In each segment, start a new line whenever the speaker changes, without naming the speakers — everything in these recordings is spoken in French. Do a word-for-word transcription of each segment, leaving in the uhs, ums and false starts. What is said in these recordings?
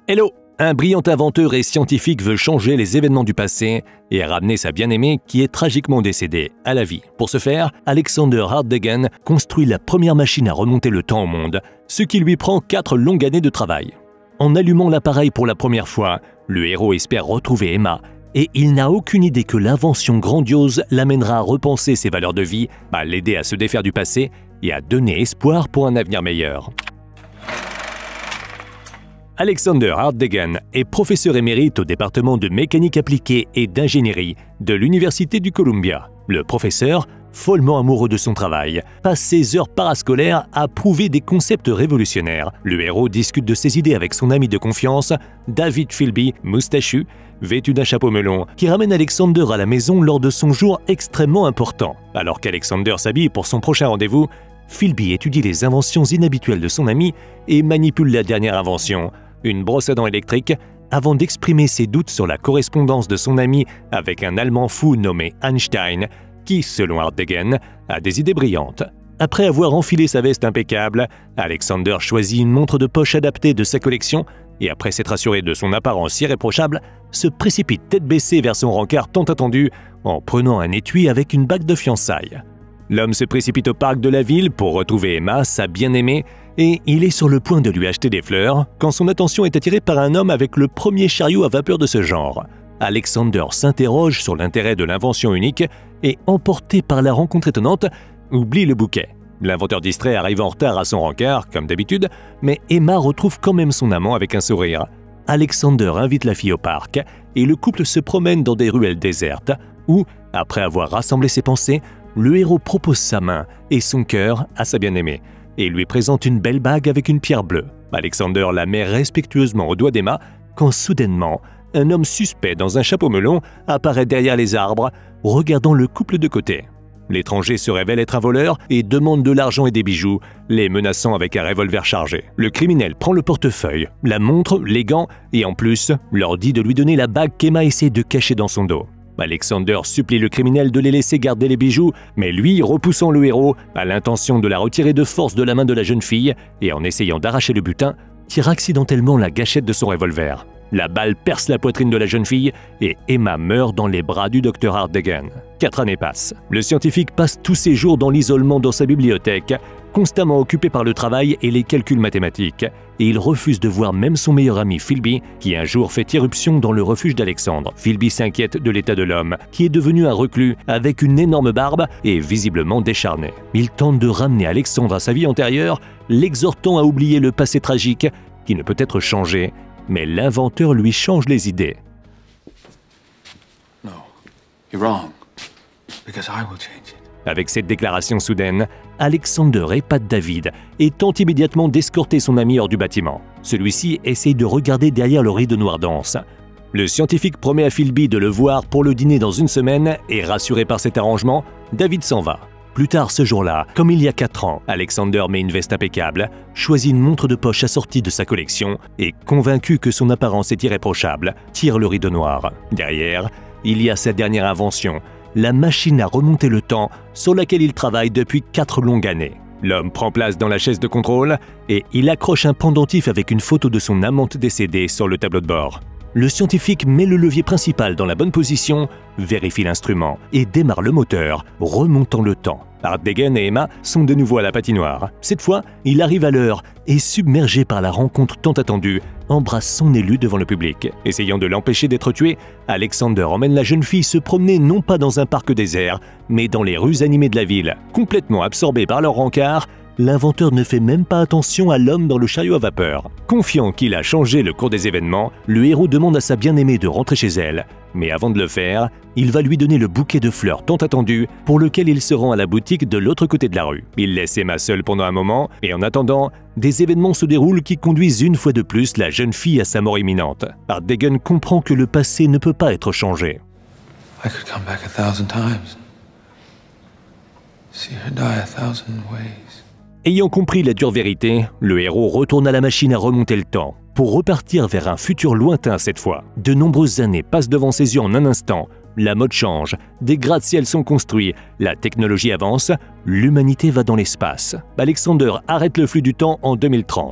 Hello! Un brillant inventeur et scientifique veut changer les événements du passé et ramener sa bien-aimée qui est tragiquement décédée à la vie. Pour ce faire, Alexander Hardeggen construit la première machine à remonter le temps au monde, ce qui lui prend quatre longues années de travail. En allumant l'appareil pour la première fois, le héros espère retrouver Emma et il n'a aucune idée que l'invention grandiose l'amènera à repenser ses valeurs de vie, à l'aider à se défaire du passé et à donner espoir pour un avenir meilleur. Alexander Hardeggen est professeur émérite au département de mécanique appliquée et d'ingénierie de l'Université du Columbia. Le professeur, follement amoureux de son travail, passe ses heures parascolaires à prouver des concepts révolutionnaires. Le héros discute de ses idées avec son ami de confiance, David Philby, moustachu, vêtu d'un chapeau melon, qui ramène Alexander à la maison lors de son jour extrêmement important. Alors qu'Alexander s'habille pour son prochain rendez-vous, Philby étudie les inventions inhabituelles de son ami et manipule la dernière invention, une brosse à dents électrique, avant d'exprimer ses doutes sur la correspondance de son ami avec un Allemand fou nommé Einstein, qui, selon Hardeggen, a des idées brillantes. Après avoir enfilé sa veste impeccable, Alexander choisit une montre de poche adaptée de sa collection et, après s'être assuré de son apparence irréprochable, se précipite tête baissée vers son rencard tant attendu en prenant un étui avec une bague de fiançailles. L'homme se précipite au parc de la ville pour retrouver Emma, sa bien-aimée, et il est sur le point de lui acheter des fleurs quand son attention est attirée par un homme avec le premier chariot à vapeur de ce genre. Alexander s'interroge sur l'intérêt de l'invention unique et, emporté par la rencontre étonnante, oublie le bouquet. L'inventeur distrait arrive en retard à son rencard, comme d'habitude, mais Emma retrouve quand même son amant avec un sourire. Alexander invite la fille au parc et le couple se promène dans des ruelles désertes où, après avoir rassemblé ses pensées, le héros propose sa main et son cœur à sa bien-aimée et lui présente une belle bague avec une pierre bleue. Alexander la met respectueusement au doigt d'Emma quand soudainement, un homme suspect dans un chapeau melon apparaît derrière les arbres, regardant le couple de côté. L'étranger se révèle être un voleur et demande de l'argent et des bijoux, les menaçant avec un revolver chargé. Le criminel prend le portefeuille, la montre, les gants et en plus leur dit de lui donner la bague qu'Emma essaie de cacher dans son dos. Alexander supplie le criminel de les laisser garder les bijoux, mais lui, repoussant le héros, a l'intention de la retirer de force de la main de la jeune fille et en essayant d'arracher le butin, tire accidentellement la gâchette de son revolver. La balle perce la poitrine de la jeune fille et Emma meurt dans les bras du docteur Hardeggen. Quatre années passent. Le scientifique passe tous ses jours dans l'isolement dans sa bibliothèque, constamment occupé par le travail et les calculs mathématiques, et il refuse de voir même son meilleur ami Philby, qui un jour fait irruption dans le refuge d'Alexandre. Philby s'inquiète de l'état de l'homme, qui est devenu un reclus avec une énorme barbe et visiblement décharné. Il tente de ramener Alexandre à sa vie antérieure, l'exhortant à oublier le passé tragique qui ne peut être changé, mais l'inventeur lui change les idées.
No, you're wrong, because I will change it.
Avec cette déclaration soudaine, Alexander épate David et tente immédiatement d'escorter son ami hors du bâtiment. Celui-ci essaye de regarder derrière le rideau noir dense. Le scientifique promet à Philby de le voir pour le dîner dans une semaine et, rassuré par cet arrangement, David s'en va. Plus tard ce jour-là, comme il y a quatre ans, Alexander met une veste impeccable, choisit une montre de poche assortie de sa collection et, convaincu que son apparence est irréprochable, tire le rideau noir. Derrière, il y a sa dernière invention, la machine à remonter le temps sur laquelle il travaille depuis quatre longues années. L'homme prend place dans la chaise de contrôle et il accroche un pendentif avec une photo de son amante décédée sur le tableau de bord. Le scientifique met le levier principal dans la bonne position, vérifie l'instrument et démarre le moteur, remontant le temps. Hardeggen et Emma sont de nouveau à la patinoire. Cette fois, il arrive à l'heure et, submergé par la rencontre tant attendue, embrasse son élu devant le public. Essayant de l'empêcher d'être tué, Alexander emmène la jeune fille se promener non pas dans un parc désert, mais dans les rues animées de la ville. Complètement absorbé par leur rencard, l'inventeur ne fait même pas attention à l'homme dans le chariot à vapeur. Confiant qu'il a changé le cours des événements, le héros demande à sa bien-aimée de rentrer chez elle. Mais avant de le faire, il va lui donner le bouquet de fleurs tant attendu pour lequel il se rend à la boutique de l'autre côté de la rue. Il laisse Emma seule pendant un moment et en attendant, des événements se déroulent qui conduisent une fois de plus la jeune fille à sa mort imminente. Hardeggen comprend que le passé ne peut pas être changé.
I could come back a thousand times. See her die a thousand ways.
Ayant compris la dure vérité, le héros retourne à la machine à remonter le temps, pour repartir vers un futur lointain cette fois. De nombreuses années passent devant ses yeux en un instant, la mode change, des gratte-ciels sont construits, la technologie avance, l'humanité va dans l'espace. Alexander arrête le flux du temps en deux mille trente.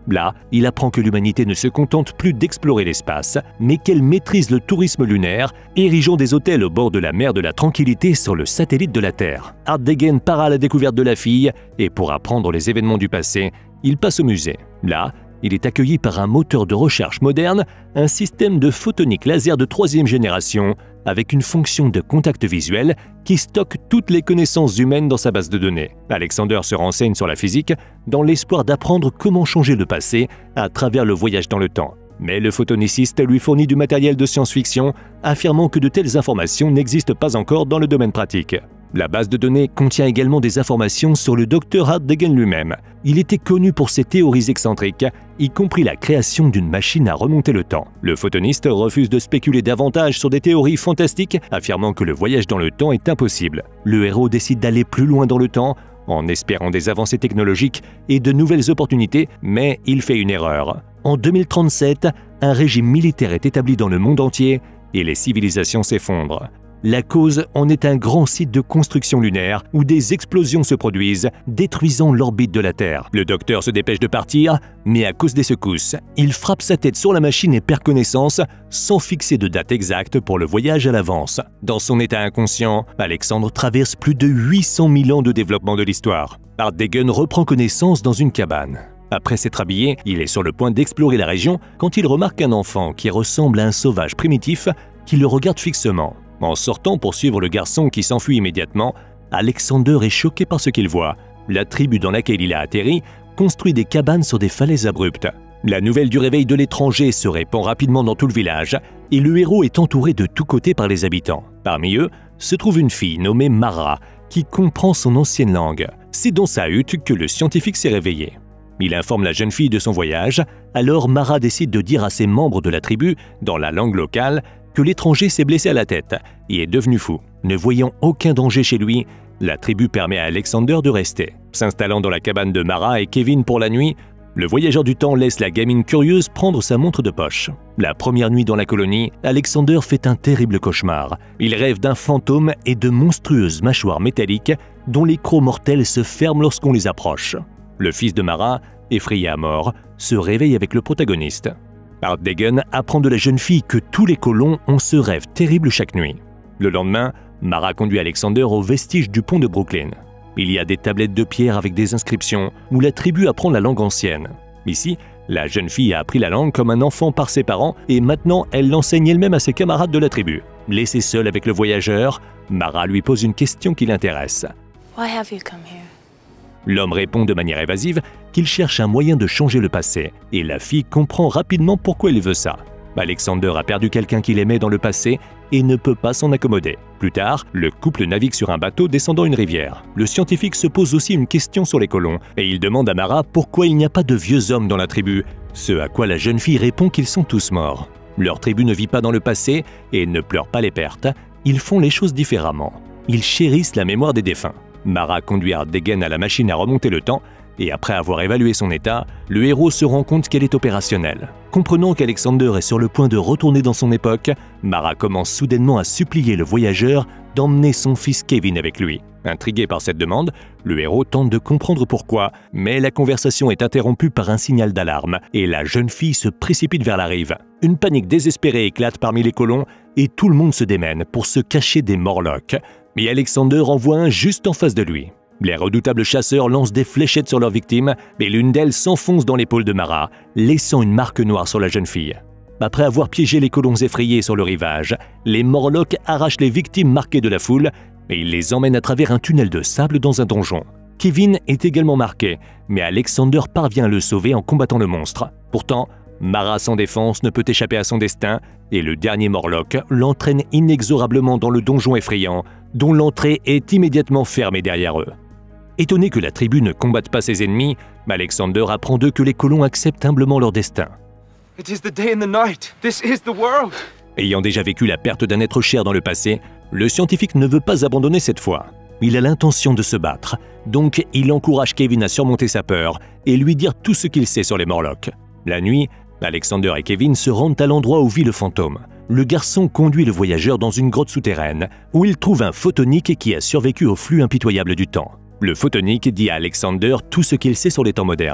Là, il apprend que l'humanité ne se contente plus d'explorer l'espace, mais qu'elle maîtrise le tourisme lunaire, érigeant des hôtels au bord de la mer de la Tranquillité sur le satellite de la Terre. Hardegen part à la découverte de la fille, et pour apprendre les événements du passé, il passe au musée. Là, il est accueilli par un moteur de recherche moderne, un système de photonique laser de troisième génération, avec une fonction de contact visuel qui stocke toutes les connaissances humaines dans sa base de données. Alexander se renseigne sur la physique dans l'espoir d'apprendre comment changer le passé à travers le voyage dans le temps. Mais le photoniciste lui fournit du matériel de science-fiction, affirmant que de telles informations n'existent pas encore dans le domaine pratique. La base de données contient également des informations sur le docteur Hardegen lui-même. Il était connu pour ses théories excentriques, y compris la création d'une machine à remonter le temps. Le photoniste refuse de spéculer davantage sur des théories fantastiques, affirmant que le voyage dans le temps est impossible. Le héros décide d'aller plus loin dans le temps, en espérant des avancées technologiques et de nouvelles opportunités, mais il fait une erreur. En deux mille trente-sept, un régime militaire est établi dans le monde entier et les civilisations s'effondrent. La cause en est un grand site de construction lunaire où des explosions se produisent, détruisant l'orbite de la Terre. Le docteur se dépêche de partir, mais à cause des secousses, il frappe sa tête sur la machine et perd connaissance, sans fixer de date exacte pour le voyage à l'avance. Dans son état inconscient, Alexandre traverse plus de huit cent mille ans de développement de l'histoire. Hardegen reprend connaissance dans une cabane. Après s'être habillé, il est sur le point d'explorer la région quand il remarque un enfant qui ressemble à un sauvage primitif qui le regarde fixement. En sortant pour suivre le garçon qui s'enfuit immédiatement, Alexander est choqué par ce qu'il voit. La tribu dans laquelle il a atterri construit des cabanes sur des falaises abruptes. La nouvelle du réveil de l'étranger se répand rapidement dans tout le village et le héros est entouré de tous côtés par les habitants. Parmi eux se trouve une fille nommée Mara qui comprend son ancienne langue. C'est dans sa hutte que le scientifique s'est réveillé. Il informe la jeune fille de son voyage, alors Mara décide de dire à ses membres de la tribu, dans la langue locale, que l'étranger s'est blessé à la tête et est devenu fou. Ne voyant aucun danger chez lui, la tribu permet à Alexander de rester. S'installant dans la cabane de Mara et Kevin pour la nuit, le voyageur du temps laisse la gamine curieuse prendre sa montre de poche. La première nuit dans la colonie, Alexander fait un terrible cauchemar. Il rêve d'un fantôme et de monstrueuses mâchoires métalliques dont les crocs mortels se ferment lorsqu'on les approche. Le fils de Mara, effrayé à mort, se réveille avec le protagoniste. Hardegen apprend de la jeune fille que tous les colons ont ce rêve terrible chaque nuit. Le lendemain, Mara conduit Alexander aux vestiges du pont de Brooklyn. Il y a des tablettes de pierre avec des inscriptions où la tribu apprend la langue ancienne. Ici, la jeune fille a appris la langue comme un enfant par ses parents et maintenant elle l'enseigne elle-même à ses camarades de la tribu. Laissée seule avec le voyageur, Mara lui pose une question qui l'intéresse.
Why have you come here?
L'homme répond de manière évasive qu'il cherche un moyen de changer le passé, et la fille comprend rapidement pourquoi il veut ça. Alexander a perdu quelqu'un qu'il aimait dans le passé et ne peut pas s'en accommoder. Plus tard, le couple navigue sur un bateau descendant une rivière. Le scientifique se pose aussi une question sur les colons, et il demande à Mara pourquoi il n'y a pas de vieux hommes dans la tribu, ce à quoi la jeune fille répond qu'ils sont tous morts. Leur tribu ne vit pas dans le passé et ne pleure pas les pertes, ils font les choses différemment. Ils chérissent la mémoire des défunts. Mara conduit Hardegen à la machine à remonter le temps et après avoir évalué son état, le héros se rend compte qu'elle est opérationnelle. Comprenant qu'Alexander est sur le point de retourner dans son époque, Mara commence soudainement à supplier le voyageur d'emmener son fils Kevin avec lui. Intrigué par cette demande, le héros tente de comprendre pourquoi, mais la conversation est interrompue par un signal d'alarme et la jeune fille se précipite vers la rive. Une panique désespérée éclate parmi les colons et tout le monde se démène pour se cacher des Morlocks. Mais Alexander en voit un juste en face de lui. Les redoutables chasseurs lancent des fléchettes sur leurs victimes, mais l'une d'elles s'enfonce dans l'épaule de Mara, laissant une marque noire sur la jeune fille. Après avoir piégé les colons effrayés sur le rivage, les Morlocks arrachent les victimes marquées de la foule et ils les emmènent à travers un tunnel de sable dans un donjon. Kevin est également marqué, mais Alexander parvient à le sauver en combattant le monstre. Pourtant, Mara sans défense ne peut échapper à son destin et le dernier Morlock l'entraîne inexorablement dans le donjon effrayant, dont l'entrée est immédiatement fermée derrière eux. Étonné que la tribu ne combatte pas ses ennemis, Alexander apprend d'eux que les colons acceptent humblement leur destin.
It is the day and the night. This is the world.
Ayant déjà vécu la perte d'un être cher dans le passé, le scientifique ne veut pas abandonner cette fois. Il a l'intention de se battre, donc il encourage Kevin à surmonter sa peur et lui dire tout ce qu'il sait sur les Morlocks. La nuit, Alexander et Kevin se rendent à l'endroit où vit le fantôme. Le garçon conduit le voyageur dans une grotte souterraine où il trouve un photonique qui a survécu au flux impitoyable du temps. Le photonique dit à Alexander tout ce qu'il sait sur les temps modernes.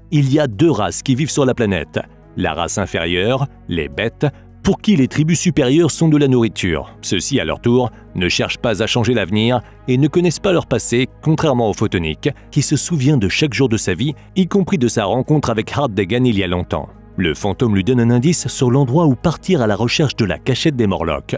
il y a deux races qui vivent sur la planète. La race inférieure, les bêtes, pour qui les tribus supérieures sont de la nourriture. Ceux-ci, à leur tour, ne cherchent pas à changer l'avenir et ne connaissent pas leur passé, contrairement au photonique, qui se souvient de chaque jour de sa vie, y compris de sa rencontre avec Hardeggan il y a longtemps. Le fantôme lui donne un indice sur l'endroit où partir à la recherche de la cachette des Morlocks.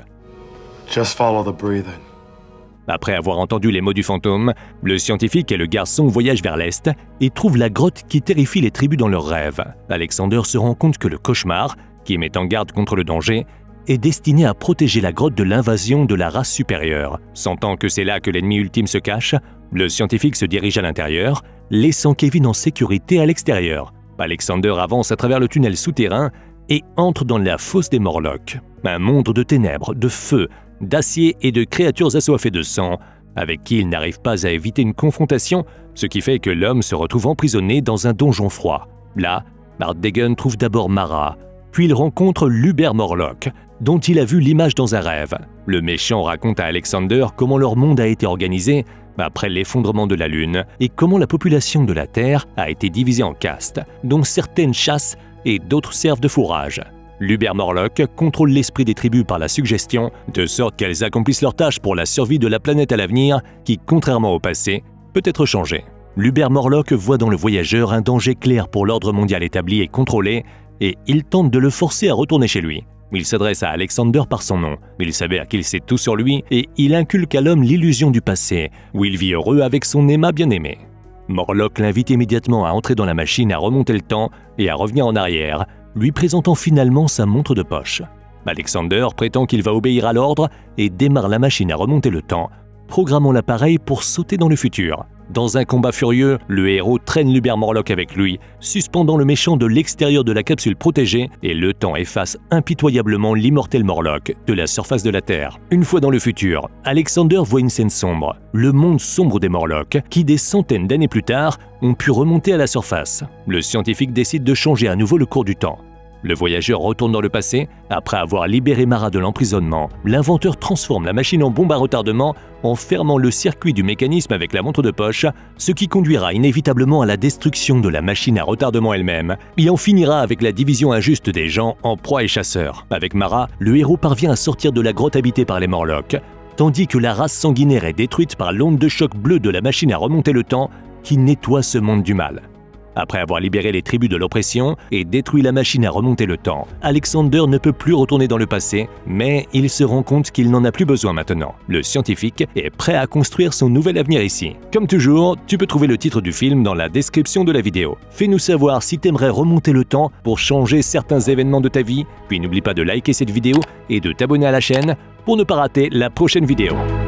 Just follow the breathing.
Après avoir entendu les mots du fantôme, le scientifique et le garçon voyagent vers l'est et trouvent la grotte qui terrifie les tribus dans leurs rêves. Alexander se rend compte que le cauchemar, qui met en garde contre le danger, est destiné à protéger la grotte de l'invasion de la race supérieure. Sentant que c'est là que l'ennemi ultime se cache, le scientifique se dirige à l'intérieur, laissant Kevin en sécurité à l'extérieur. Alexander avance à travers le tunnel souterrain et entre dans la fosse des Morlocks. Un monde de ténèbres, de feu, d'acier et de créatures assoiffées de sang, avec qui il n'arrive pas à éviter une confrontation, ce qui fait que l'homme se retrouve emprisonné dans un donjon froid. Là, Hardeggan trouve d'abord Mara, puis il rencontre l'Uber Morlock, dont il a vu l'image dans un rêve. Le méchant raconte à Alexander comment leur monde a été organisé après l'effondrement de la Lune et comment la population de la Terre a été divisée en castes, dont certaines chassent et d'autres servent de fourrage. L'Uber Morlock contrôle l'esprit des tribus par la suggestion, de sorte qu'elles accomplissent leur tâche pour la survie de la planète à l'avenir, qui, contrairement au passé, peut être changée. L'Uber Morlock voit dans le voyageur un danger clair pour l'ordre mondial établi et contrôlé, et il tente de le forcer à retourner chez lui. Il s'adresse à Alexander par son nom, mais il s'avère qu'il sait tout sur lui et il inculque à l'homme l'illusion du passé, où il vit heureux avec son Emma bien-aimée. Morlock l'invite immédiatement à entrer dans la machine à remonter le temps et à revenir en arrière, lui présentant finalement sa montre de poche. Alexander prétend qu'il va obéir à l'ordre et démarre la machine à remonter le temps, programmant l'appareil pour sauter dans le futur. Dans un combat furieux, le héros traîne l'Uber Morlock avec lui, suspendant le méchant de l'extérieur de la capsule protégée, et le temps efface impitoyablement l'immortel Morlock de la surface de la Terre. Une fois dans le futur, Alexander voit une scène sombre, le monde sombre des Morlocks, qui des centaines d'années plus tard ont pu remonter à la surface. Le scientifique décide de changer à nouveau le cours du temps. Le voyageur retourne dans le passé. Après avoir libéré Mara de l'emprisonnement, l'inventeur transforme la machine en bombe à retardement en fermant le circuit du mécanisme avec la montre de poche, ce qui conduira inévitablement à la destruction de la machine à retardement elle-même et en finira avec la division injuste des gens en proie et chasseurs. Avec Mara, le héros parvient à sortir de la grotte habitée par les Morlocks, tandis que la race sanguinaire est détruite par l'onde de choc bleue de la machine à remonter le temps qui nettoie ce monde du mal. Après avoir libéré les tribus de l'oppression et détruit la machine à remonter le temps, Alexander ne peut plus retourner dans le passé, mais il se rend compte qu'il n'en a plus besoin maintenant. Le scientifique est prêt à construire son nouvel avenir ici. Comme toujours, tu peux trouver le titre du film dans la description de la vidéo. Fais-nous savoir si t'aimerais remonter le temps pour changer certains événements de ta vie, puis n'oublie pas de liker cette vidéo et de t'abonner à la chaîne pour ne pas rater la prochaine vidéo.